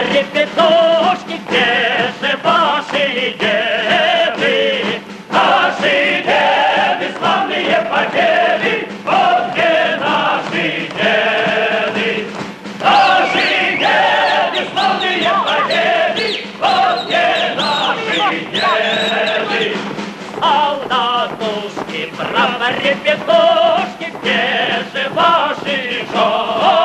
ребятушки, где же ваши деды? Наши деды, славные победы, вот где наши деды. Наши деды, славные победы, вот где наши деды. Солдатушки, браво, ребятушки, где же ваши жены?